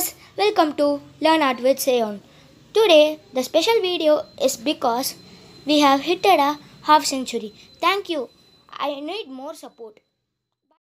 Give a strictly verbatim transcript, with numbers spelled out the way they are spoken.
viewers, welcome to Learn Art with Seon. Today the special video is because we have hit a half century. Thank you. I need more support.